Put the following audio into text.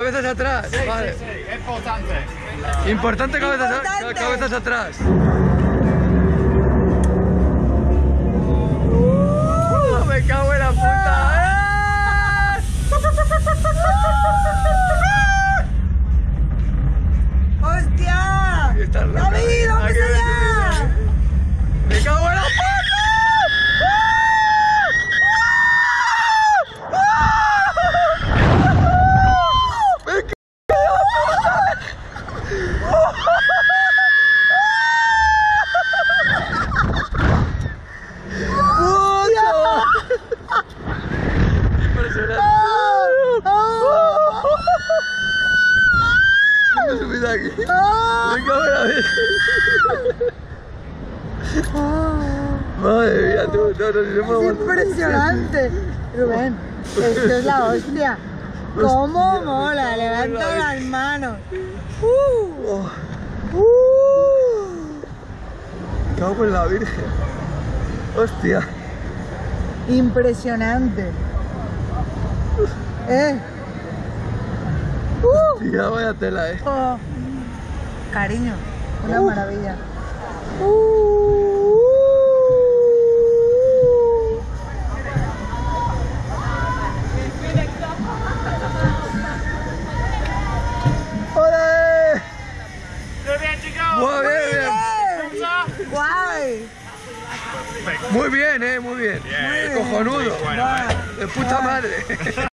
cabezas atrás. Sí, Vale. sí, sí, es importante. Importante cabezas, Importante. cabezas atrás. Me cago en la puta. ¡Hostia! Está loca. ¡David, vamos Aquí allá! ¡Me cago en la puta! Me he subido aquí. Me cago en la vida. Madre mía, tú, no, no, no, Es impresionante. Rubén, esto es la hostia. ¿Cómo mola? Levanta las manos. Cago en la virgen. Hostia. Impresionante. Tía, vaya tela, Oh. Cariño, una maravilla. ¡Ole! Muy bien, chicos. Muy bien, ¡Guay! muy bien, muy bien. Bien. Cojonudo. Bueno, De puta madre.